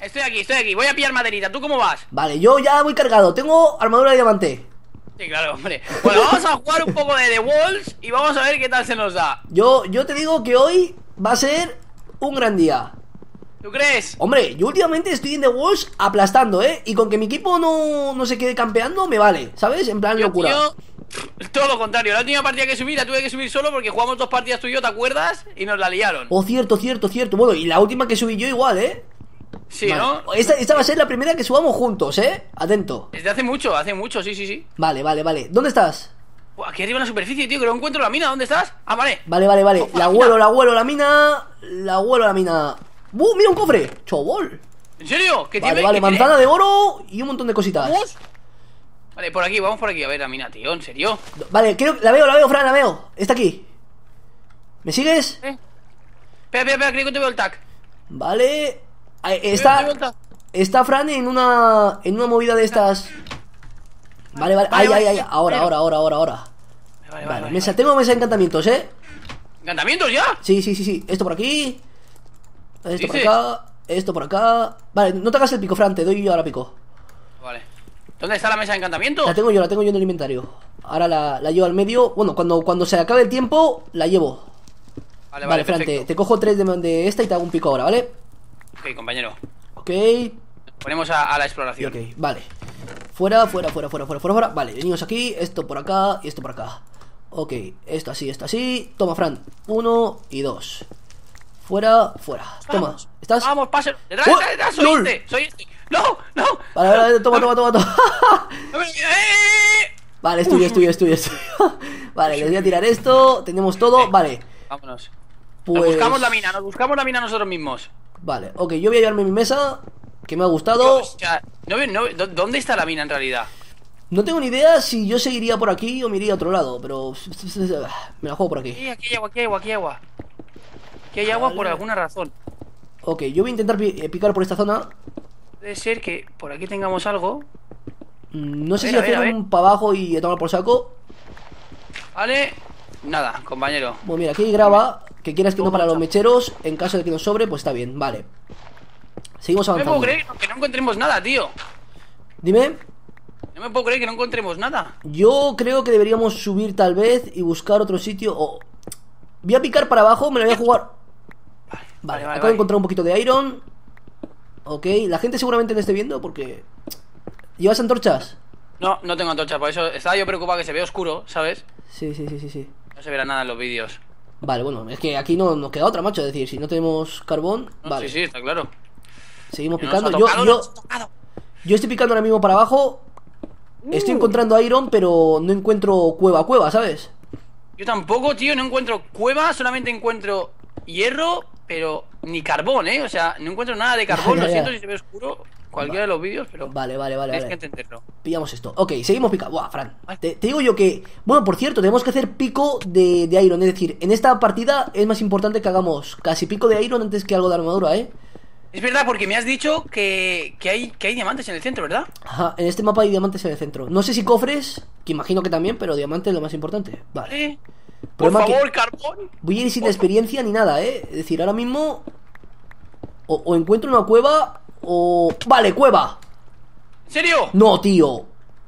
Estoy aquí. Voy a pillar maderita. ¿Tú cómo vas? Vale, yo ya voy cargado. Tengo armadura de diamante. Sí, claro, hombre. Bueno, vamos a jugar un poco de The Walls y vamos a ver qué tal se nos da. Yo te digo que hoy va a ser un gran día. ¿Tú crees? Hombre, yo últimamente estoy en The Walls aplastando, Y con que mi equipo no se quede campeando me vale, ¿sabes? En plan locura. Tío, todo lo contrario. La última partida que subí la tuve que subir solo porque jugamos 2 partidas tú y yo, ¿te acuerdas? Y nos la liaron. Oh, cierto. Bueno, y la última que subí yo igual, Sí, vale. ¿no? Esta va a ser la primera que subamos juntos, Atento. Desde hace mucho, sí. Vale. ¿Dónde estás? Buah, aquí arriba en la superficie, tío, que no encuentro la mina. ¿Dónde estás? Ah, vale. Vale. La huelo, la mina. Mira un cofre. Chobol. ¿En serio? ¿Qué Vale, tiene? ¿Qué manzana tiene? de oro y un montón de cositas. ¿Vamos? Vale, vamos por aquí a ver la mina, tío, ¿en serio? Vale, la veo, Fran, la veo. Está aquí. ¿Me sigues? Espera, creo que te veo el tag. Vale. Ahí, Te veo el tag. está Fran en una movida de estas. Vale. Ahí. Ahora. Vale. Tengo mesa de encantamientos, ¿Encantamientos ya? Sí. Esto por aquí. Esto por ¿Dices? acá. Esto por acá. Vale, no te hagas el pico, Fran, te doy yo ahora pico. Vale. ¿Dónde está la mesa de encantamiento? La tengo yo en el inventario. Ahora la llevo al medio. Bueno, cuando se acabe el tiempo, la llevo. Vale, Fran, te cojo 3 de esta y te hago un pico ahora, ¿vale? Ok, compañero. Ok. Ponemos a la exploración. Ok, vale. Fuera. Vale, venimos aquí. Esto por acá y esto por acá. Ok, esto así. Toma, Fran. 1 y 2. Fuera. Toma. ¿Estás? Vamos, pase. Detrás, ¡Oh! ¡Lol! soy este. No. Vale, toma. Vale, estoy. Vale, les voy a tirar esto. Tenemos todo, vale. Vámonos. Pues... Nos buscamos la mina nosotros mismos. Vale, ok, yo voy a llevarme mi mesa, que me ha gustado. Hostia, ¿dónde está la mina en realidad? No tengo ni idea si yo seguiría por aquí o me iría a otro lado, pero me la juego por aquí. Sí, aquí hay agua. Aquí hay agua por alguna razón. Ok, yo voy a intentar picar por esta zona. Puede ser que por aquí tengamos algo. No sé A si ver, hacer a ver. un para abajo y a tomar por saco. Vale. Nada, compañero. Bueno, mira, aquí hay grava, que quieras que no para los mecheros. En caso de que nos sobre, pues está bien, vale. Seguimos No me avanzando. puedo creer que no encontremos nada, tío. Dime. No me puedo creer que no encontremos nada. Yo creo que deberíamos subir tal vez y buscar otro sitio. Voy a picar para abajo, me la voy a jugar. Vale, acabo de encontrar un poquito de iron. Ok, la gente seguramente me esté viendo porque... ¿Llevas antorchas? No tengo antorcha, por eso estaba yo preocupado que se ve oscuro, ¿sabes? Sí. No se verá nada en los vídeos. Vale, bueno, es que aquí no nos queda otra, macho. Es decir, si no tenemos carbón, No, vale. Sí, está claro. Seguimos Que no nos picando. ha tocado, no nos ha tocado. Yo estoy picando ahora mismo para abajo. Estoy encontrando iron, pero no encuentro cueva, ¿sabes? Yo tampoco, tío, no encuentro cueva, solamente encuentro hierro, pero ni carbón, O sea, no encuentro nada de carbón, Ya. lo siento si se ve oscuro cualquiera de los vídeos, pero Vale. tienes que entenderlo. Pillamos esto. Ok, seguimos picando. Buah, Fran. Te digo yo que... Bueno, por cierto, tenemos que hacer pico de iron. Es decir, en esta partida es más importante que hagamos casi pico de iron antes que algo de armadura, Es verdad, porque me has dicho que hay diamantes en el centro, ¿verdad? Ajá, en este mapa hay diamantes en el centro. No sé si cofres, que imagino que también, pero diamantes es lo más importante. Vale. Por Problema favor, que carbón. voy a ir sin experiencia ni nada, Es decir, ahora mismo... O encuentro una cueva o... Vale, cueva. ¿En serio? No, tío.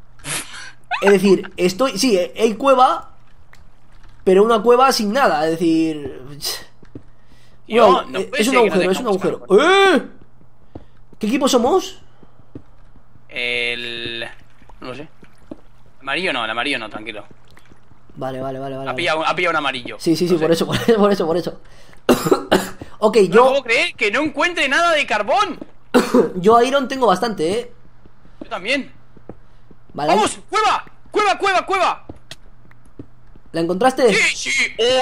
Es decir, sí, hay cueva, pero una cueva sin nada. Es decir... Tío, Bueno, no puede es un ser que no agujero, es un tengamos agujero. carbón. ¿Qué equipo somos? No lo sé. El amarillo no, tranquilo. Vale. Ha pillado un amarillo. Sí, No sé. por eso. Ok, No puedo creer que no encuentre nada de carbón. yo iron tengo bastante, Yo también. Vale. ¡Vamos! ¡Cueva! ¿La encontraste? Sí. ¡Oh,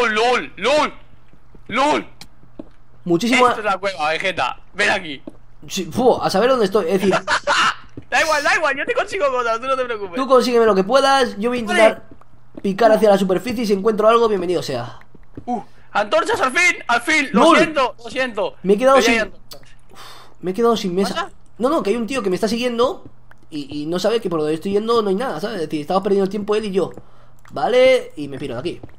LOL! Muchísimo. Esto es la cueva, Vegeta. Ven aquí. Sí, a saber dónde estoy. Es decir, Da igual, yo te consigo cosas, tú no te preocupes. tú consígueme lo que puedas. Yo voy a intentar picar hacia la superficie y si encuentro algo, bienvenido sea. Antorchas al fin. Lo ¡Lol! siento. Me he quedado Pero ya hay sin... antorchas. Me he quedado sin mesa. ¿Pasa? No, que hay un tío que me está siguiendo y no sabe que por donde estoy yendo no hay nada, ¿sabes? Es decir, estamos perdiendo el tiempo él y yo. Vale, y me piro de aquí.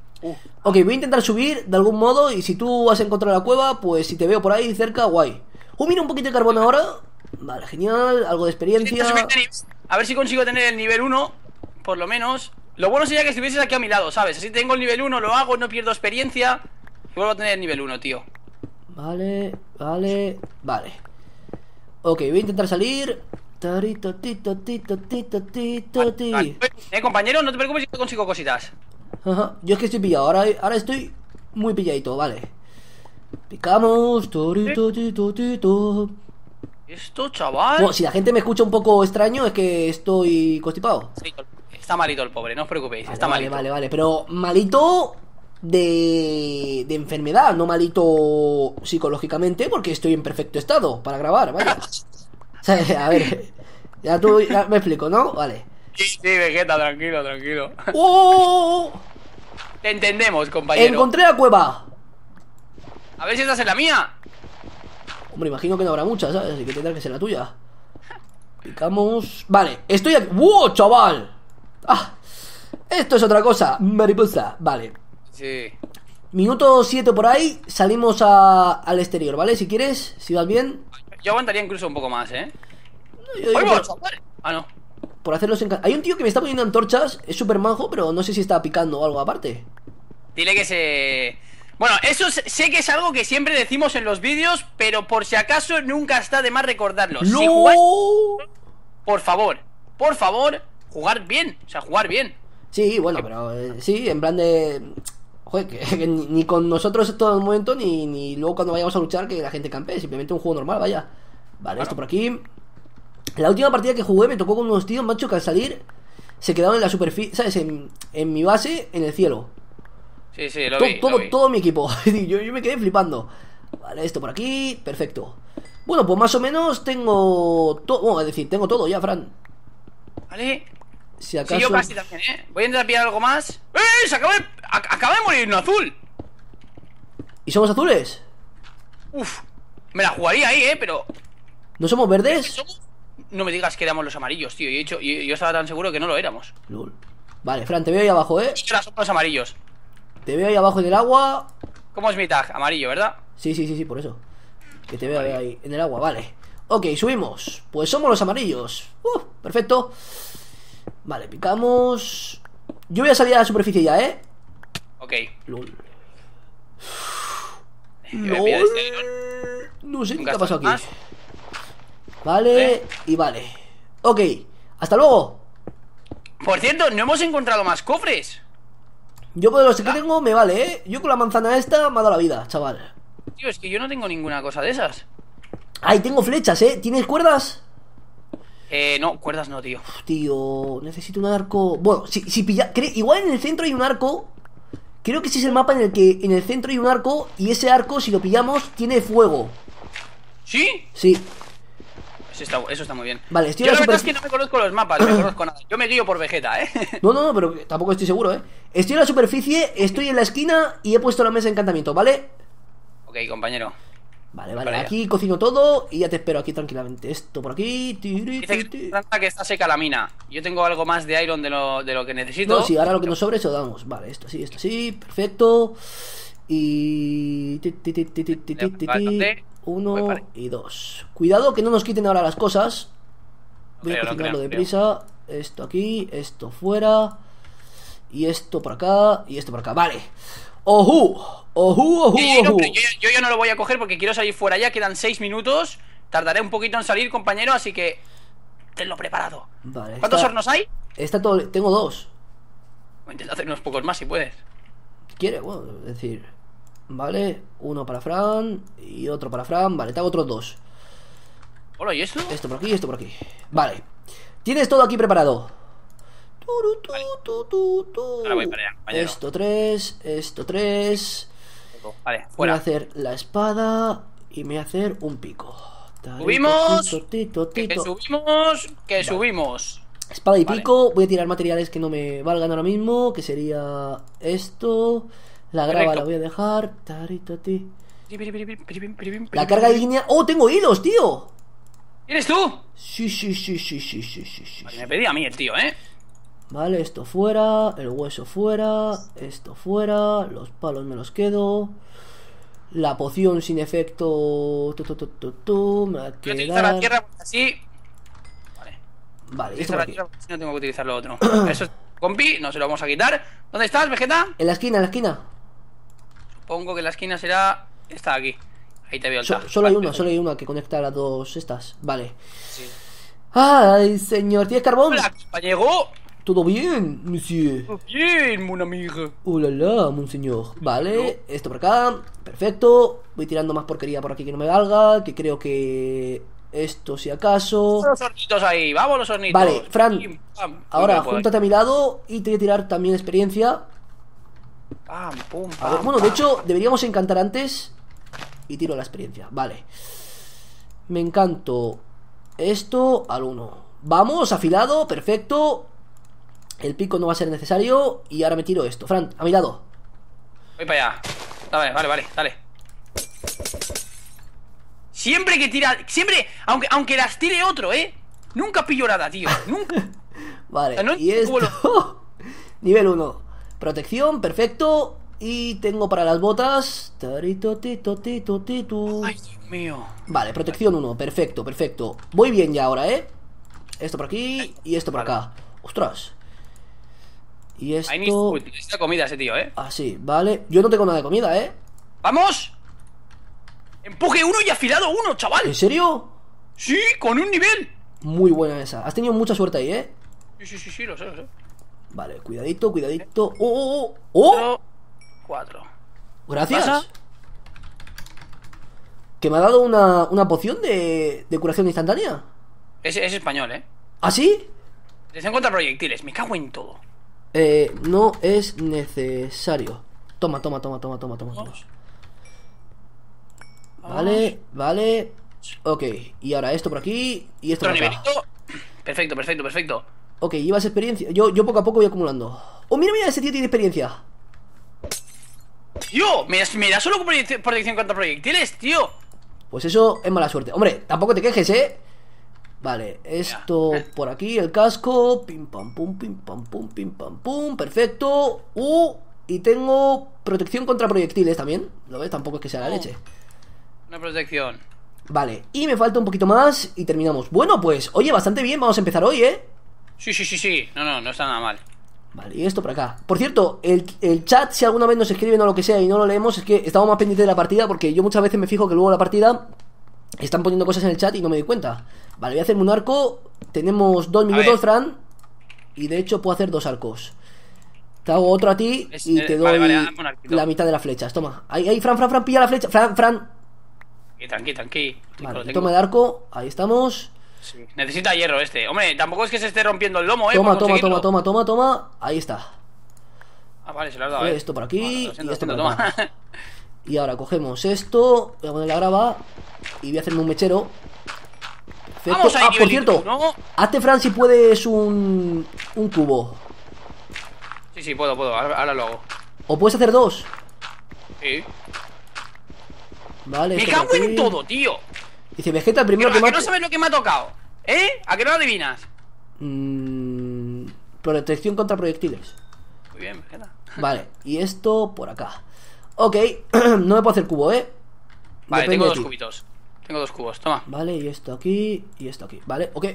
Ok, voy a intentar subir de algún modo y si tú has encontrado la cueva, pues si te veo por ahí cerca, guay. Mira, un poquito de carbón ahora. Vale, genial, algo de experiencia. A ver si consigo tener el nivel 1, por lo menos. Lo bueno sería que estuvieses aquí a mi lado, ¿sabes? Así tengo el nivel 1, lo hago, no pierdo experiencia y vuelvo a tener el nivel 1, tío. Vale. Ok, voy a intentar salir. Vale, compañero, no te preocupes, yo consigo cositas. Ajá, yo es que estoy pillado, ahora estoy muy pilladito, vale. Picamos. Esto, chaval. Bueno, si la gente me escucha un poco extraño es que estoy constipado. Sí, está malito el pobre, no os preocupéis, Vale, está malito. Vale, pero malito de enfermedad, no malito psicológicamente, porque estoy en perfecto estado para grabar, vaya. O sea, a ver, ya me explico, ¿no? Vale. Sí, Vegeta, tranquilo. ¡Oh! Te entendemos, compañero. Encontré la cueva. A ver si estás en la mía. Hombre, imagino que no habrá muchas, ¿sabes? Así que tendrá que ser la tuya. Picamos. Vale, estoy aquí. ¡Wow, chaval! ¡Ah! Esto es otra cosa. Mariposa. Vale. Sí. Minuto 7 por ahí. Salimos al exterior, ¿vale? Si quieres, si vas bien. Yo aguantaría incluso un poco más, ¿eh? Ah, no. Por hacerlos en... Hay un tío que me está poniendo antorchas. Es súper majo, pero no sé si está picando o algo aparte. Dile que se... Bueno, eso sé que es algo que siempre decimos en los vídeos, pero por si acaso nunca está de más recordarlo. ¡No! Si jugáis... Por favor, jugar bien. O sea, jugar bien. Sí, bueno, pero sí, en plan de... Joder, que ni con nosotros en todo el momento, ni luego cuando vayamos a luchar que la gente campe. Simplemente un juego normal, vaya. Vale, Claro. Esto por aquí. La última partida que jugué me tocó con unos tíos, macho, que al salir se quedaron en la superficie, ¿sabes? En mi base, en el cielo. Sí, lo vi. Todo mi equipo. yo me quedé flipando. Vale, esto por aquí, perfecto. Bueno, pues más o menos tengo todo. Bueno, es decir, tengo todo ya, Fran. Vale. Si acaso... Sí, yo casi también, ¿eh? Voy a intentar pillar algo más. Se acaba de morir un azul. ¿Y somos azules? Uf, me la jugaría ahí, pero... ¿No somos verdes? No me digas que éramos los amarillos, tío. Yo estaba tan seguro que no lo éramos. Lol. Vale, Fran, te veo ahí abajo, ¿eh? Y ahora somos los amarillos. Te veo ahí abajo en el agua. ¿Cómo es mi tag? Amarillo, ¿verdad? Sí, por eso. Que te veo ahí en el agua, vale. Ok, subimos. Pues somos los amarillos. Perfecto. Vale, picamos. Yo voy a salir a la superficie ya, ¿eh? Ok. LOL. Yo voy a pillar este iron. No sé Un qué ha gasto pasado aquí. más. Vale, y vale. Ok, hasta luego. Por cierto, no hemos encontrado más cofres. Yo con los que tengo me vale, ¿eh? Yo con la manzana esta me ha dado la vida, chaval. Tío, es que yo no tengo ninguna cosa de esas. Ay, tengo flechas, ¿eh? ¿Tienes cuerdas? No, cuerdas no, tío. Tío, necesito un arco. Bueno, si pilla... Igual en el centro hay un arco. Creo que ese es el mapa en el que en el centro hay un arco. Y ese arco, si lo pillamos, tiene fuego. ¿Sí? Sí. Eso está muy bien. Vale, estoy Yo a la la verdad es super... que no me conozco los mapas, no me conozco nada. Yo me guío por Vegeta, ¿eh? No, pero tampoco estoy seguro, ¿eh? Estoy en la superficie, estoy en la esquina y he puesto la mesa de encantamiento, ¿vale? Ok, compañero. Vale, Vale. aquí cocino todo y ya te espero aquí tranquilamente. Esto por aquí. Dice que está seca la mina. Yo tengo algo más de iron de lo que necesito. No, sí, ahora lo que nos sobre se lo damos. Vale, esto sí, perfecto. Y... Uno y dos. Cuidado que no nos quiten ahora las cosas. Voy a cocinarlo deprisa. Esto aquí, esto fuera. Y esto por acá, y esto por acá. Vale. ¡Ojú! Yo ya no lo voy a coger porque quiero salir fuera ya. Quedan 6 minutos. Tardaré un poquito en salir, compañero, así que tenlo preparado. Vale. ¿Cuántos hornos hay? Está todo. Tengo 2. Voy a intentar hacer unos pocos más si puedes. ¿Quiere? Bueno, es decir. Vale, uno para Fran y otro para Fran. Vale, te hago otros 2. Hola, ¿y esto? Esto por aquí y esto por aquí. Vale. Tienes todo aquí preparado. Ahora voy para allá, compañero. Esto 3, esto 3. Vale, Voy a fuera. hacer la espada y me voy a hacer un pico. Subimos. Que Vale. subimos. Espada y Vale. pico. Voy a tirar materiales que no me valgan ahora mismo. Que sería esto. La grava Correcto. la voy a dejar. La carga de línea. ¡Oh, tengo hilos, tío! ¿Eres tú? Sí. Vale, me pedí a mí el tío, ¿eh? Vale, esto fuera. El hueso fuera. Esto fuera. Los palos me los quedo. La poción sin efecto. Me va a Voy a utilizar la quedar. tierra porque así. Vale. Vale, esto Utilizar por la aquí. tierra porque si no tengo que utilizar lo otro. Eso es compi, no se lo vamos a quitar. ¿Dónde estás, Vegeta? En la esquina, en la esquina. Supongo que la esquina será esta de aquí. Ahí te veo el tag. Solo hay Vale, una, solo hay una que conecta las dos estas. Vale. sí. Ay, señor, ¿tienes carbón? Hola, compañero. ¿Todo bien, monsieur? Bien, mon amigo. Hola, la, monseñor. Vale, esto por acá. Perfecto. Voy tirando más porquería por aquí que no me valga. Que creo que esto, si acaso. Los hornitos ahí, vamos los hornitos. Vale, Fran. Pim, pam. Ahora, Pum, júntate a mi lado y te voy a tirar también experiencia. pam, pum, A ver, pam, bueno, de pam. hecho, deberíamos encantar antes. Y tiro la experiencia. Vale. Me encanto. Esto al 1. Vamos, afilado, perfecto. El pico no va a ser necesario. Y ahora me tiro esto. Fran, a mi lado. Voy para allá. Vale, dale. Siempre que tira. Siempre. Aunque las tire otro, nunca pillo nada, tío. Nunca. Vale, No y entiendo esto. Nivel 1. Protección, perfecto. Y tengo para las botas. Tarito, tito, tito, tito. Ay, Dios mío. Vale, protección 1. Perfecto, perfecto. Voy bien ya ahora, Esto por aquí y esto por Vale. acá. Ostras. Y Ahí esto. necesita comida ese tío, Así, vale. Yo no tengo nada de comida, ¡Vamos! Empuje 1 y afilado 1, ¿En chaval. serio? Sí, con un nivel. Muy buena esa. Has tenido mucha suerte ahí, Sí, lo sé. Vale, cuidadito, cuidadito. ¡Oh, oh, oh! 4. Gracias. ¿Pasa? Que me ha dado una poción de curación instantánea. Es español, ¿Ah, sí? Protección contra proyectiles. Me cago en todo. No es necesario. Toma. Vamos. Vale, vale. Ok, y ahora esto por aquí y esto Otro por acá. nivelito. Perfecto. Ok, llevas experiencia. Yo poco a poco voy acumulando. Oh, mira, ese tío tiene experiencia. Tío, me da solo protección contra proyectiles, tío. Pues eso es mala suerte. Hombre, tampoco te quejes, Vale, esto por aquí, el casco. Pim pam pum, pim pam pum, pim pam pum. Perfecto. Y tengo protección contra proyectiles también. ¿Lo ves? Tampoco es que sea la leche. Una protección. Vale, y me falta un poquito más y terminamos. Bueno, pues, oye, bastante bien. Vamos a empezar hoy, Sí. No está nada mal. Vale, y esto por acá. Por cierto, el chat, si alguna vez nos escriben o lo que sea y no lo leemos, es que estamos más pendientes de la partida, porque yo muchas veces me fijo que luego la partida están poniendo cosas en el chat y no me doy cuenta. Vale, voy a hacerme un arco. Tenemos 2 minutos, Fran. Y de hecho puedo hacer 2 arcos. Te hago otro a ti y te doy hazme un arquito. la mitad de las flechas. Toma. Ahí, Fran, pilla la flecha. Fran. Tranqui. Vale, toma el arco. Ahí estamos. Sí. Necesita hierro este. Hombre, tampoco es que se esté rompiendo el lomo, Toma. por conseguirlo. Toma. Ahí está. Ah, vale, se lo has dado, Esto por aquí Vale, y esto por toma. acá. Y ahora cogemos esto. Voy a poner la grava. Y voy a hacerme un mechero. Perfecto. Vamos ahí, Por nivelito, cierto, ¿no? hazte, Fran, si puedes un cubo. Sí, puedo. Ahora lo hago. O puedes hacer 2. Sí. Vale, Me esto por cago en aquí. todo, tío. Dice Vegeta, el primero ¿A que que mate. no sabes lo que me ha tocado? ¿A que no lo adivinas? Protección contra proyectiles. Muy bien, Vegeta. Vale, y esto por acá. Ok, no me puedo hacer cubo, Vale, Depende tengo de 2 ti. cubitos. Tengo 2 cubos, toma. Vale, y esto aquí y esto aquí. Vale, ok.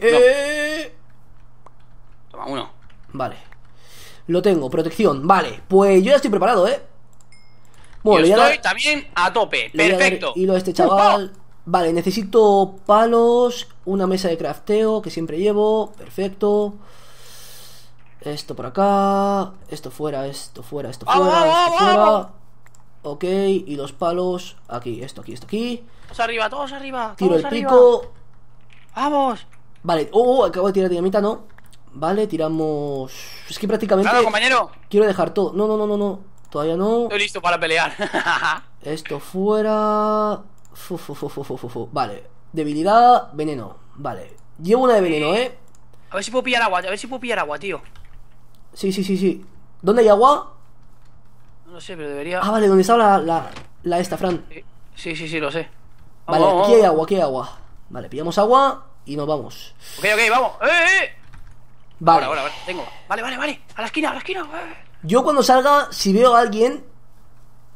Toma, 1. Vale. Lo tengo, protección. Vale, pues yo ya estoy preparado, Bueno, Yo le voy a estoy dar- también a tope. le voy a dar Perfecto. hilo a este chaval. Vale, necesito palos, una mesa de crafteo que siempre llevo. Perfecto. Esto por acá. Esto fuera, esto fuera, esto fuera, ¡Vamos, esto vamos, fuera. vamos! Ok, y los palos aquí, esto aquí. Todos arriba. Tiro Todos el arriba. pico. Vamos. Vale, acabo de tirar dinamita, ¿no? Vale, tiramos. Es que prácticamente Claro, compañero. quiero dejar todo. No. Todavía no. Estoy listo para pelear. Esto fuera. Vale, debilidad, veneno. Vale, llevo una de veneno, A ver si puedo pillar agua, tío. Sí. ¿Dónde hay agua? No lo sé, pero debería. Ah, vale, ¿dónde estaba la esta, Fran? Sí, lo sé. Vale, Vamos, aquí hay vamos. agua. Vale, pillamos agua y nos vamos. Ok, vamos. Vale, Ahora, tengo. Vale. A la esquina. yo cuando salga, si veo a alguien,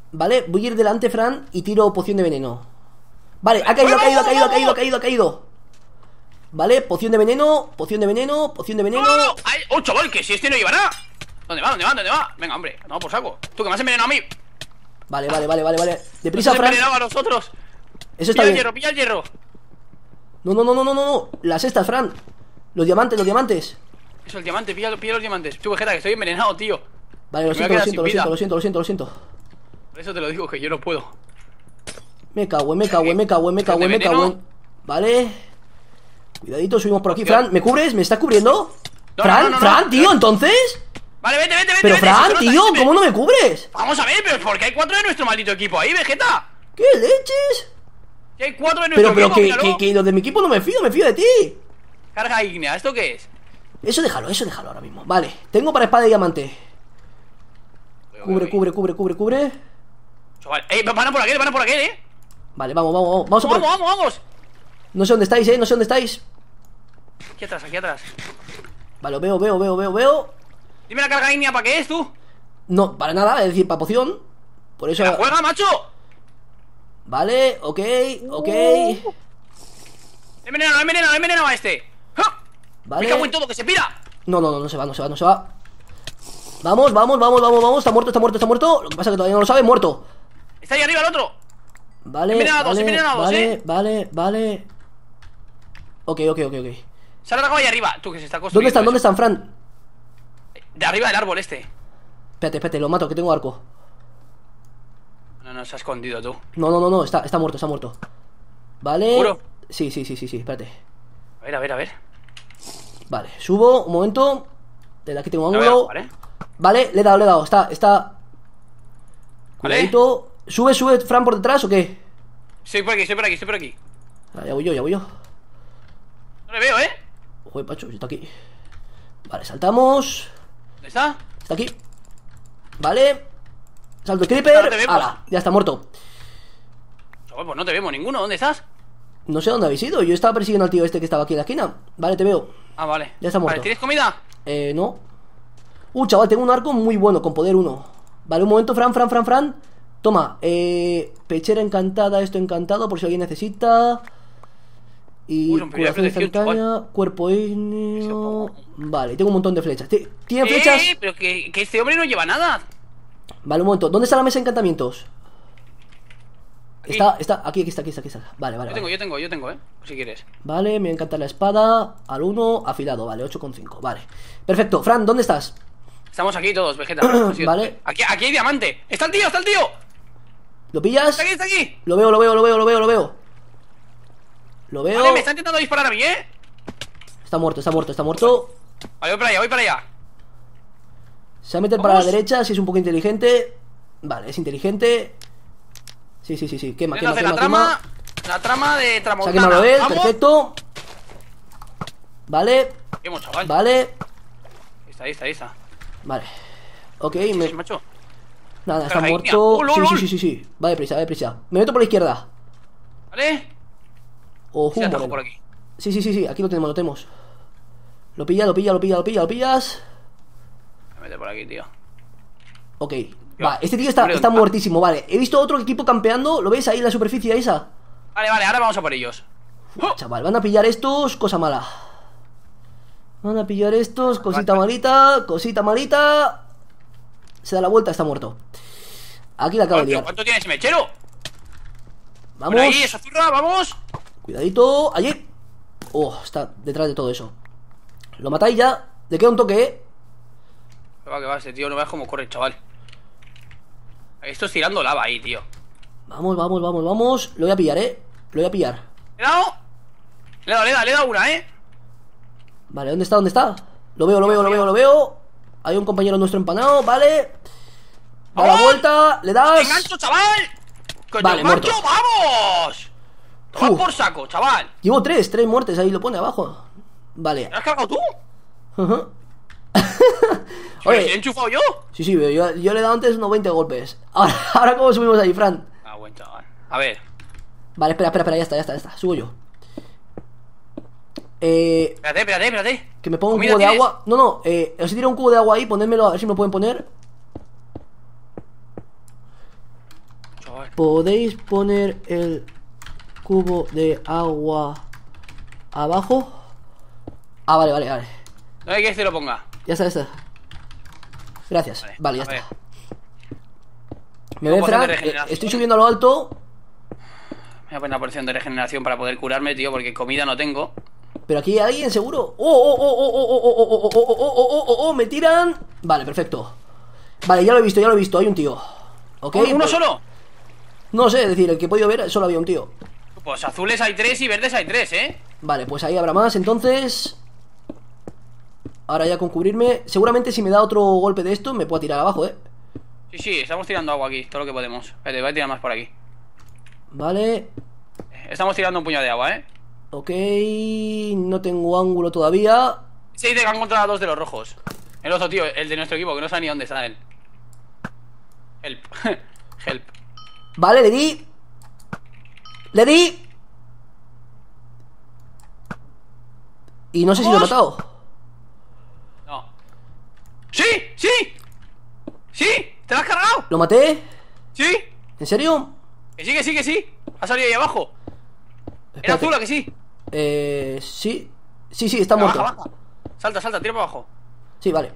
Vale, voy a ir delante, Fran, y tiro poción de veneno. Vale, ha caído, ha caído, ha caído, ha caído, ha caído, ha caído. Vale, poción de veneno, poción de veneno, poción de veneno. ¡No! ¡Ay! ¡Oh, chaval! Que si este no lleva nada. ¿Dónde va? ¿Dónde va? ¿Dónde va? Venga, hombre, no, por saco. Tú que me has envenenado a mí. Vale, vale, vale, vale, vale. Deprisa, Nos has Fran. envenenado a nosotros. Eso está Pilla el bien. hierro, pilla el hierro. No, no, no, no, no, no. Las estas, Fran. Los diamantes, los diamantes. Eso, el diamante, pilla los diamantes. Tú, Vegeta, que estoy envenenado, tío. Vale, lo Me voy a siento, lo quedar siento, sin vida. lo siento, lo siento, lo siento, lo siento. Por eso te lo digo, que yo no puedo. Me cago en, me cago en, me cago en, me cago en, me cago en. Vale. Cuidadito, subimos por aquí. Hostia. Fran, ¿me cubres? ¿Me estás cubriendo? No, Fran, no, no, no, Fran, no. tío, entonces. Vale, vete, vete, vete. Pero vete, Fran, si se nota, tío, si me- ¿cómo no me cubres? Vamos a ver, pero ¿por qué hay 4 de nuestro maldito equipo ahí, Vegeta? ¿Qué leches? Que hay 4 de nuestro Pero equipo, que míralo. los de mi equipo no me fío de ti. Carga ígnea, ¿esto qué es? Eso déjalo ahora mismo. Vale, tengo para espada de diamante. Cubre, cubre, cubre, cubre, cubre. Chaval, van a por aquel, Vale, vamos, vamos, vamos. Vamos a por... Vamos, vamos, vamos. No sé dónde estáis, no sé dónde estáis. Aquí atrás, aquí atrás. Vale, veo. Dime la carga ígnea, ¿para qué es, tú? No, para nada, es decir, para poción. Por eso... ¡La juega, macho! Vale, ok, ok. Envenenado a este. ¡Ja! Vale. Me cago en todo, que se pira. No, no, no, no se va, no se va, no se va. Vamos, vamos, vamos, vamos, vamos. Está muerto, está muerto, está muerto. Lo que pasa es que todavía no lo sabe, muerto. Está ahí arriba el otro. Vale, Envenenados, vale, vale, vale. Ok, ok, ok, ok. Se ha largado ahí arriba. Tú, que se está ¿Dónde construyendo. están? ¿Dónde eso. están, Fran? De arriba del árbol este. Espérate, espérate, lo mato, que tengo arco. No, no, se ha escondido tú. No, no, no, no, está muerto, está muerto. Vale. ¿Seguro? Sí, sí, sí, sí, sí, espérate. A ver. Vale, subo, un momento. Desde aquí tengo un A ver, ángulo. ¿vale? Vale, le he dado, está. ¿Vale? Cuidadito. ¿Sube, Fran por detrás o qué? Estoy por aquí. Ah, ya voy yo. No le veo, ¿eh? Joder, Pacho, está aquí. Vale, saltamos. ¿Dónde está? Está aquí. Vale. Salto No te creeper. vemos. ¡Hala! Ya está muerto. Chaval, pues no te vemos ninguno. ¿Dónde estás? No sé dónde habéis ido. Yo estaba persiguiendo al tío este que estaba aquí en la esquina. Vale, te veo. Ah, vale. Ya está muerto. Vale, ¿tienes comida? No. Chaval, tengo un arco muy bueno con poder 1. Vale, un momento, Fran. Toma, pechera encantada, esto encantado, por si alguien necesita. Y Uy, rompería curación protección, instantánea, cuerpo ígneo. Vale, tengo un montón de flechas. ¿Tienen flechas? Pero que este hombre no lleva nada. Vale, un momento. ¿Dónde está la mesa de encantamientos? Aquí. Está, aquí está. Vale, vale. Yo tengo, si quieres. Vale, me encanta la espada. Al 1, afilado, vale, 8,5. Vale. Perfecto, Fran, ¿dónde estás? Estamos aquí todos, Vegeta. Vale. Aquí hay diamante. ¡Está el tío! ¿Lo pillas? Está aquí. Lo veo. Lo veo. Vale, me está intentando disparar a mí, ¿eh? Está muerto. Vale, voy para allá. Se va a meter para la Vamos. derecha, si es un poco inteligente. Vale, es inteligente. Sí. Quema. Intento hacer la trama de Se ha Tramontana. quemado él, ¡Vamos! perfecto. Vale, Quemo, chaval. vale. Ahí está. Vale. Ok, Sí, macho. nada, está Carga muerto. ígnea. ¡Oh, lol! Sí. Va deprisa. Me meto por la izquierda. ¿Vale? Ojo, Sí, un atajo momento. por aquí. Sí, aquí lo tenemos. Lo pillas. Me meto por aquí, tío. Ok. Yo. Va, este tío está Hombre, ¿dónde está? muertísimo, vale. He visto otro equipo campeando, ¿lo ves ahí en la superficie esa? Vale, ahora vamos a por ellos. ¡Oh! Chaval, van a pillar estos, cosa mala. Van a pillar estos, cosita malita. Se da la vuelta, está muerto. Aquí la acabo de Tío, liar. ¿cuánto tienes, mechero? Vamos. Por ahí, esa zurra, vamos. Cuidadito, allí. Está detrás de todo eso. Lo matáis ya. Le queda un toque, Que va, ese tío, no veas cómo corre, chaval. Esto es tirando lava ahí, tío. Vamos. Lo voy a pillar, Lo voy a pillar. ¿Le he dado? Le he dado una, Vale, ¿dónde está? Lo veo. Hay un compañero nuestro empanado, vale. Da la ¡Vamos! vuelta, le ¡Te das. engancho, chaval! ¡Coño, Vale, macho, muerto. vamos! Toma Uf. por saco, chaval. Llevo tres muertes, ahí lo pone abajo. Vale. ¿Te has cargado tú? Ujú. Oye, ¿le he Oye, enchufado yo? sí, yo le he dado antes unos 20 golpes. Ahora ¿cómo subimos ahí, Fran? Ah, buen chaval. A ver. Vale, espera, ya está. Subo yo. Espérate. Que me ponga un ¿Comida cubo de tienes? agua. No, os he tirado un cubo de agua ahí, ponérmelo a ver si me lo pueden poner. ¿podéis poner el cubo de agua abajo? Ah, vale. No hay que se lo ponga. Ya está. Gracias. Vale, ya está. Me Tengo ven, poción de Fran. regeneración. Estoy subiendo a lo alto. Me voy a poner una porción de regeneración para poder curarme, tío, porque comida no tengo. Pero aquí hay alguien seguro. ¡Oh! Me tiran. Vale, perfecto. Vale, ya lo he visto. Hay un tío. ¿Ok? ¿Uno pues, solo? no sé, es decir, el que he podido ver solo había un tío. Pues azules hay 3 y verdes hay 3, ¿eh? Vale, pues ahí habrá más, entonces. Ahora ya con cubrirme. Seguramente si me da otro golpe de esto me puedo tirar abajo, ¿eh? Sí, estamos tirando agua aquí, todo lo que podemos. Espérate, voy a tirar más por aquí. Vale. Estamos tirando un puñado de agua, ¿eh? Ok, no tengo ángulo todavía. Se dice que han encontrado a 2 de los rojos. El otro tío, el de nuestro equipo, que no sabe ni dónde está él. Help. Help. Vale, le di. Y no sé si lo he matado. No. ¡Sí! ¿Te lo has cargado? ¿Lo maté? ¿Sí? ¿En serio? Que sí. Ha salido ahí abajo. Era Espérate. azul, ¿a que sí? Sí, está muerto. Baja. Salta, tira para abajo. Sí, vale.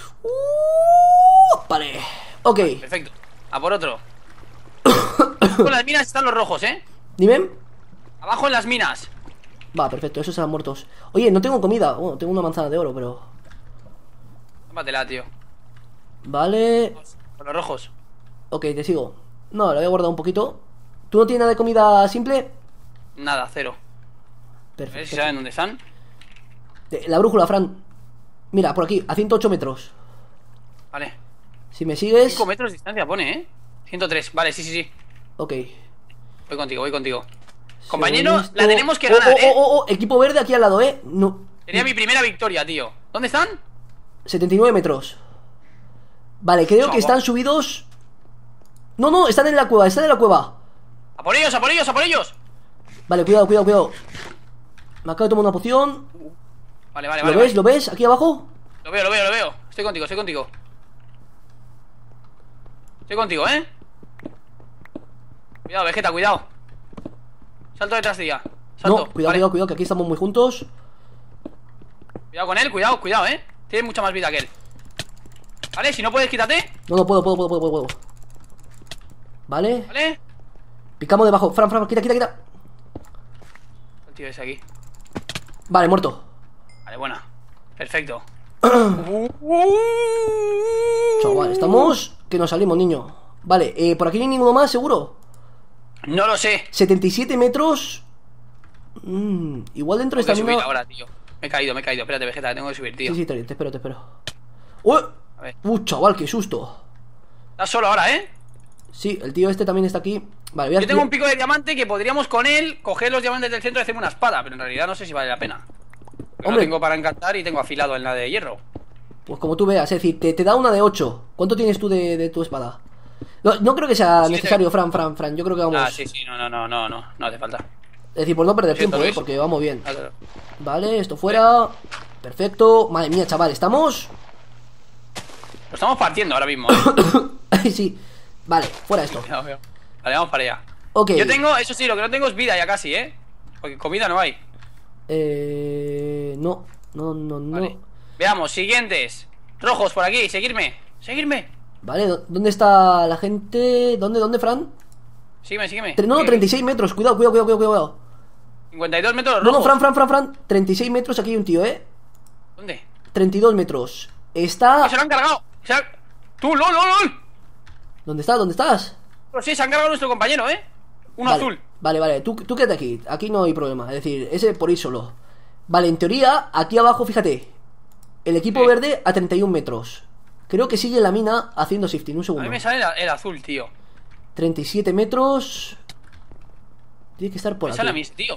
Vale. Ok. Perfecto. A por otro. Con las minas están los rojos, ¿eh? Dime. Abajo en las minas. Va, perfecto, esos están muertos. Oye, no tengo comida. Bueno, tengo una manzana de oro, pero... Tómatela, tío. Vale. Con los rojos. Ok, te sigo. No, lo voy a guardar un poquito. ¿Tú no tienes nada de comida simple? Nada, 0. A ver Perfecto. si saben dónde están. La brújula, Fran. Mira, por aquí, a 108 metros. Vale. Si me sigues... 5 metros de distancia pone, ¿eh? 103. Vale, sí. Ok. Voy contigo. Según Compañero, esto- la tenemos que ganar, ¿eh? Equipo verde aquí al lado, No. Sería mi primera victoria, tío. ¿Dónde están? 79 metros. Vale, creo que Chava. están subidos. No, están en la cueva, ¡A por ellos! Vale, cuidado. Me acabo de tomar una poción. Vale. ¿Lo ves? ¿Aquí abajo? Lo veo. Estoy contigo. Estoy contigo, ¿eh? Cuidado, Vegeta, cuidado. Salto detrás de ella. Salto. No, cuidado, Vale. cuidado, que aquí estamos muy juntos. Cuidado con él, cuidado, ¿eh? Tiene mucha más vida que él. Vale, si no puedes, quítate. No, puedo. Vale. Vale. Picamos debajo. Fran, quita. El tío ese aquí. Vale, muerto. Vale, buena. Perfecto. Chaval, estamos que nos salimos, niño. Vale, por aquí no hay ninguno más, seguro. No lo sé. 77 metros. Igual dentro de Tengo esta que subir mina... ahora, tío. Me he caído. Espérate, Vegeta, tengo que subir, tío. Sí, te espero. ¡Uy! A ver. Chaval, qué susto. Estás solo ahora, ¿eh? Sí, el tío este también está aquí. Vale, Yo tengo un pico de diamante que podríamos con él coger los diamantes del centro y hacerme una espada, pero en realidad no sé si vale la pena. Pero Hombre. lo tengo para encantar y tengo afilado en la de hierro. Pues como tú veas, es decir, te da una de 8. ¿Cuánto tienes tú de tu espada? No creo que sea 7. necesario, Fran. Yo creo que vamos... Ah, sí, no hace falta. Es decir, por no perder Siento, tiempo, Luis. porque vamos bien. Ah, claro. Vale, esto fuera. Perfecto. Madre mía, chaval, ¿estamos? Lo estamos partiendo ahora mismo, ¿eh? Ay, sí. Vale, fuera esto. Vale, vamos para allá. Ok. Yo tengo, eso sí, lo que no tengo es vida ya casi, ¿eh? Porque comida no hay. No. Vale. Veamos, siguientes. Rojos por aquí, seguirme. Vale, ¿dónde está la gente? ¿Dónde, Fran? Sígueme. No, 36 metros, cuidado. 52 metros No, rojos. Fran. 36 metros, aquí hay un tío, ¿eh? ¿Dónde? 32 metros. Está... ¡Se lo han cargado! ¡Tú, lol! ¿Dónde estás? Pero sí, se han cargado a nuestro compañero, ¿eh? Uno Vale, azul. Vale, tú quédate aquí. Aquí no hay problema, es decir, ese por ir solo. Vale, en teoría, aquí abajo, fíjate. El equipo Sí. verde a 31 metros. Creo que sigue la mina haciendo shifting. Un A segundo. mí me sale el azul, tío. 37 metros. Tiene que estar por Me sale a mí, aquí. tío.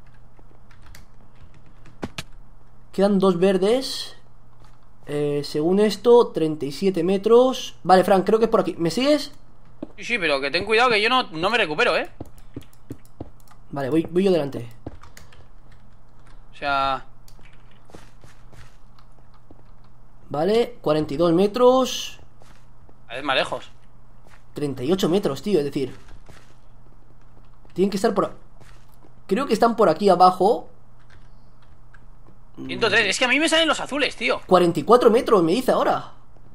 Quedan dos verdes. Según esto, 37 metros. Vale, Frank, creo que es por aquí. ¿Me sigues? Sí, pero que ten cuidado que yo no me recupero, ¿eh? Vale, voy yo delante. O sea... Vale, 42 metros. A ver, más lejos. 38 metros, tío, es decir. Tienen que estar por... Creo que están por aquí abajo. 103, es que a mí me salen los azules, tío. 44 metros, me dice ahora.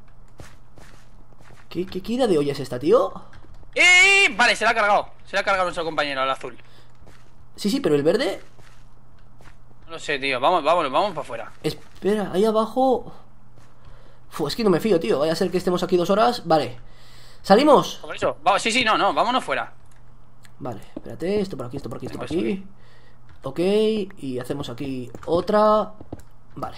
¿Qué ida de olla es esta, tío? Vale, se la ha cargado. Se la ha cargado nuestro compañero, el azul. Sí, pero el verde... No lo sé, tío, vamos para afuera. Espera, ahí abajo... es que no me fío, tío. Vaya a ser que estemos aquí 2 horas. Vale. ¿Salimos? Por eso, sí, no, vámonos fuera. Vale, espérate, esto por aquí, esto por aquí, esto por Pues aquí. Ok, y hacemos aquí otra. Vale.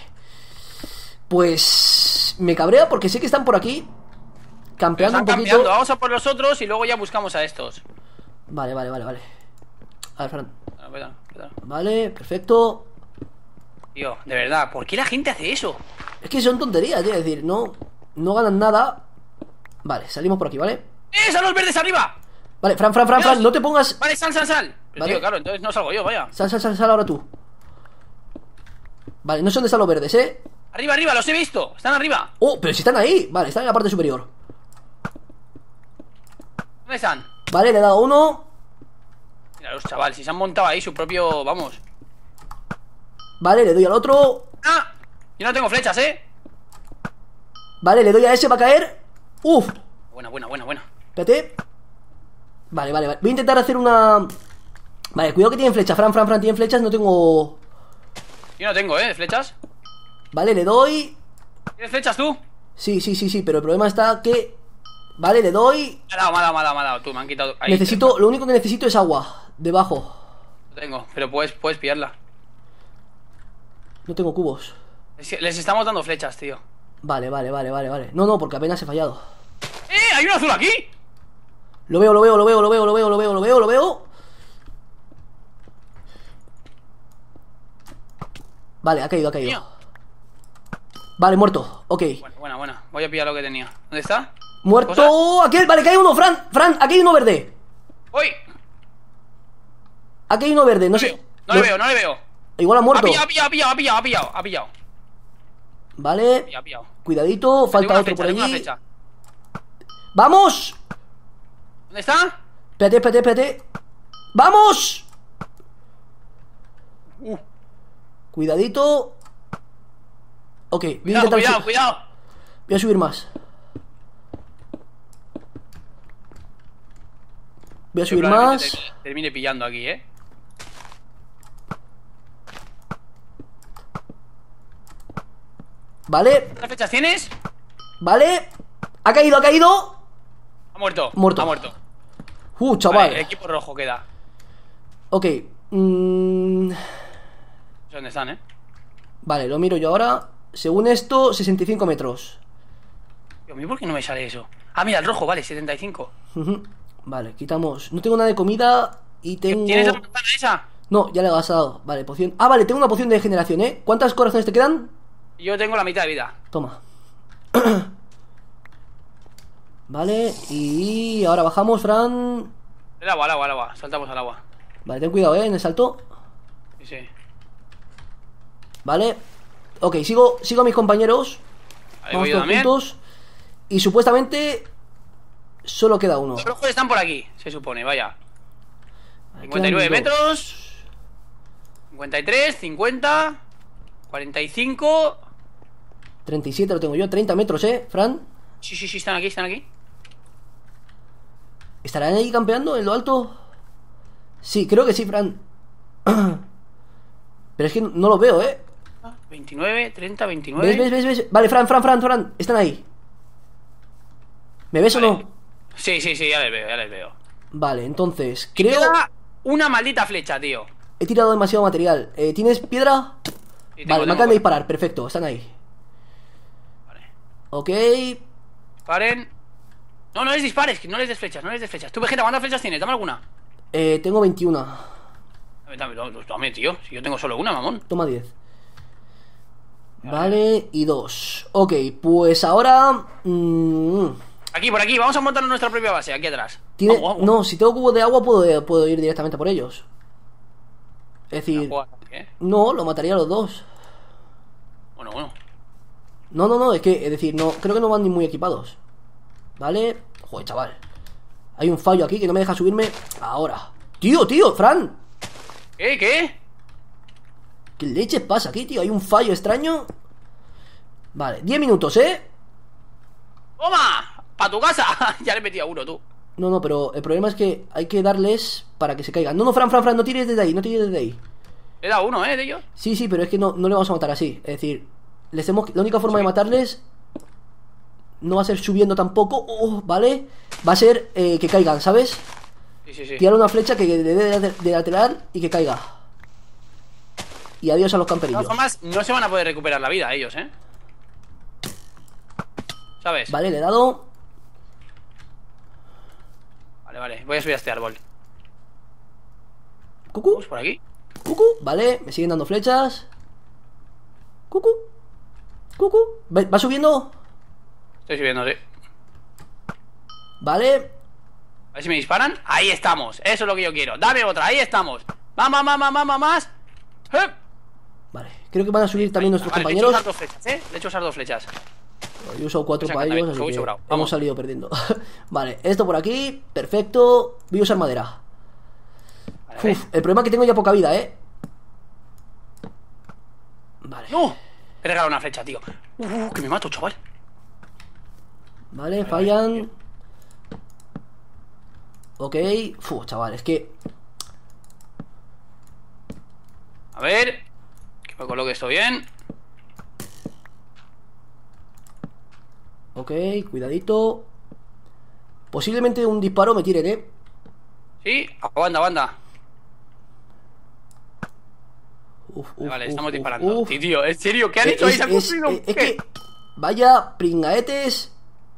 Pues... me cabrea porque sé que están por aquí campeando un poquito. Vamos a por los otros y luego ya buscamos a estos. Vale. A ver, Fran. Cuidado. Vale, perfecto. Tío, de verdad, ¿por qué la gente hace eso? Es que son tonterías, tío. Es decir, no ganan nada. Vale, salimos por aquí, ¿vale? ¡Son los verdes arriba! Vale, Fran, no te pongas... Vale, sal. Pero, Vale. tío, claro, entonces no salgo yo, vaya. Sal ahora tú. Vale, no sé dónde están los verdes, ¿eh? Arriba, los he visto, están arriba. Oh, pero si están ahí. Vale, están en la parte superior. ¿Dónde están? Vale, le he dado uno. Mira los chavales, si se han montado ahí su propio... Vamos. Vale, le doy al otro. ¡Ah! Yo no tengo flechas, Vale, le doy a ese, va a caer. Uf. Buena. Espérate. Vale. Voy a intentar hacer una... Vale, cuidado que tienen flechas. Fran, tienen flechas, no tengo... Yo no tengo, flechas. Vale, le doy. ¿Tienes flechas tú? Sí, pero el problema está que... Vale, le doy. Me ha dado, tú, me han quitado ahí, Necesito, lo único que necesito es agua. Debajo. Lo tengo, pero puedes pillarla. No tengo cubos. Les estamos dando flechas, tío. Vale. No, porque apenas he fallado. ¿Hay un azul aquí? Lo veo. Vale, ha caído. Mío. Vale, muerto, ok. Buena. Voy a pillar lo que tenía. ¿Dónde está? Muerto. Aquí, vale, que hay uno, Fran, aquí hay uno verde. ¡Uy! Aquí hay uno verde, no sé. No le veo. Igual ha muerto. Ha pillado. Vale. Ha pillado. Cuidadito, falta otro por Tengo una allí. flecha. ¡Vamos! ¿Dónde está? Espérate. ¡Vamos! Cuidadito. Ok, voy a intentar Cuidado. Voy a subir más. Termine pillando aquí, Vale. ¿Cuántas flechas tienes? Vale. Ha caído. Ha muerto. Chaval. Vale, el equipo rojo queda. Ok. ¿Dónde están, Vale, lo miro yo ahora. Según esto, 65 metros. Dios mío, ¿por qué no me sale eso? Ah, mira, el rojo, vale, 75. Vale, quitamos. No tengo nada de comida y tengo... ¿Tienes la manzana esa? No, ya le he gastado. Vale, poción. Ah, vale, tengo una poción de generación, ¿Cuántos corazones te quedan? Yo tengo la mitad de vida. Toma. Vale, y ahora bajamos, Fran. El agua. Saltamos al agua. Vale, ten cuidado, en el salto. Sí. Vale. Ok, sigo a mis compañeros. Ahí Vamos voy yo todos también. juntos. Y supuestamente solo queda uno. Los rojos están por aquí, se supone, vaya. Vale, 59 quedan dos. metros. 53, 50, 45. 37 lo tengo yo, 30 metros, Fran. Sí, están aquí. ¿Estarán ahí campeando en lo alto? Sí, creo que sí, Fran. Pero es que no lo veo, 29, 30, 29. ¿Ves? Vale, Fran, están ahí. ¿Me ves Vale. o no? Sí, ya les veo. Vale, entonces, Me creo... queda una maldita flecha, tío. He tirado demasiado material. ¿Tienes piedra? Sí, Vale, me tengo, acaban de disparar, perfecto, están ahí. Vale. Ok. Paren. No les dispares, que no les des flechas. Tú, Vegeta, ¿cuántas flechas tienes? Dame alguna. Tengo 21. Dame, tío. Si yo tengo solo una, mamón. Toma 10. Vale, y 2. Ok, pues ahora... Aquí, por aquí. Vamos a montarnos nuestra propia base, aquí atrás. Vamos. No, si tengo cubos de agua puedo ir directamente por ellos. Es decir... ¿Qué? No, lo mataría a los dos. Bueno. No, es decir, no, creo que no van ni muy equipados. Vale. Joder, chaval. Hay un fallo aquí que no me deja subirme ahora. Tío, Fran. ¿Qué? ¿Qué leche pasa aquí, tío? Hay un fallo extraño. Vale, 10 minutos, ¡Toma! ¡Pa' tu casa! Ya le he metido a uno, tú. No, pero el problema es que hay que darles para que se caigan. No, Fran, no tires desde ahí, no tires desde ahí. Le he dado uno, de ellos. Sí, pero es que no le vamos a matar así. Es decir, la única forma de matarles no va a ser subiendo tampoco, ¿vale? Va a ser que caigan, ¿sabes? Sí. Tirar una flecha que le dé de lateral y que caiga. Y adiós a los De camperillos. todas formas, no se van a poder recuperar la vida ellos, ¿sabes? Vale, le he dado. Vale, voy a subir a este árbol. Cucú, Vamos por aquí. vale, me siguen dando flechas. Cucú. ¿Va subiendo? Estoy subiendo, sí. Vale. A ver si me disparan. Ahí estamos, eso es lo que yo quiero. Dame otra, ahí estamos. Más. Vale, creo que van a subir también nuestros Vale, compañeros. le he hecho usar dos flechas. Yo he usado 4 Pues para ellos, así voy que sobrado. hemos Vamos. salido perdiendo. Vale, esto por aquí, perfecto. Voy a usar madera. Vale. El problema es que tengo ya poca vida, Vale. ¡No! He regalado una flecha, tío. Que me mato, chaval. Vale, fallan. Ok. Chaval, es que... A ver. Que me coloque esto bien. Ok, cuidadito. Posiblemente un disparo me tiren, Sí, aguanta. Vale, estamos uf, disparando. uf. Sí, tío, en serio, ¿qué han hecho ahí? ¿Se han construido un es qué? que... Vaya pringaetes.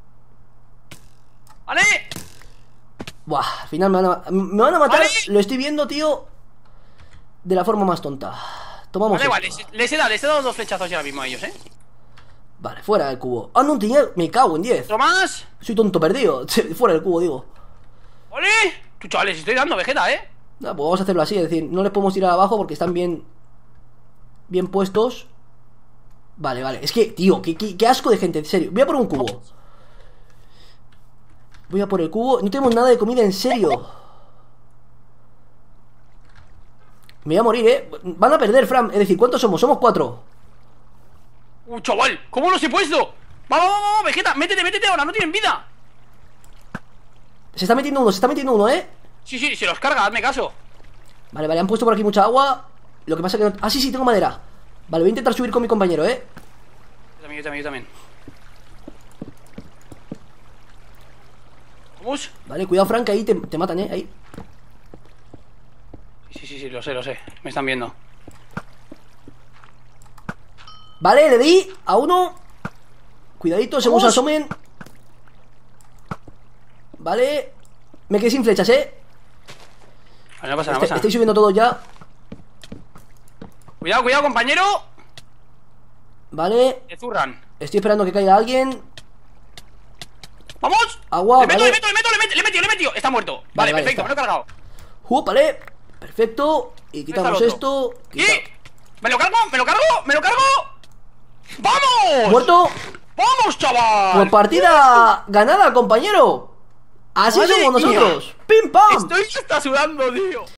¡Vale! Buah, al final me van a matar. Vale. Lo estoy viendo, tío. De la forma más tonta. Tomamos Vale, esto. les he dado dos flechazos ya mismo a ellos, Vale, fuera del cubo. Ah, no tenía... Me cago en 10. ¿Otro más? Soy tonto perdido. Fuera del cubo, digo. ¡Vale! Tú, chavales, estoy dando Vegeta, Pues vamos a hacerlo así. Es decir, no les podemos tirar abajo porque están bien puestos. Vale. Es que, tío, qué asco de gente. En serio. Voy a por un cubo. Voy a por el cubo. No tenemos nada de comida, en serio. Me voy a morir, Van a perder, Fran. Es decir, ¿cuántos somos? Somos 4. Chaval, ¿cómo los he puesto? Vamos, Vegeta, métete ahora, no tienen vida. Se está metiendo uno, Sí, se los carga, hazme caso. Vale, han puesto por aquí mucha agua. Lo que pasa que no... Ah, sí, tengo madera. Vale, voy a intentar subir con mi compañero, Yo también. Vamos. Vale, cuidado, Fran, que ahí te matan, ahí. Sí, lo sé. Me están viendo. Vale, le di a uno. Cuidadito, según se ¡Vamos! asomen. Vale. Me quedé sin flechas, Vale, no pasa nada. Estoy subiendo todo ya. Cuidado, compañero. Vale. Te zurran. Estoy esperando que caiga alguien. ¡Vamos! Agua, le meto, vale. le he metido. Está muerto. Vale, perfecto, está. me lo he cargado. Vale. Perfecto. Y quitamos está el esto. ¿Y? ¿Me lo cargo? ¡Vamos! Muerto. ¡Vamos, chaval! Pues partida ganada, compañero. Así Madre somos mía. nosotros. ¡Pim pam! Estoy hasta sudando, tío.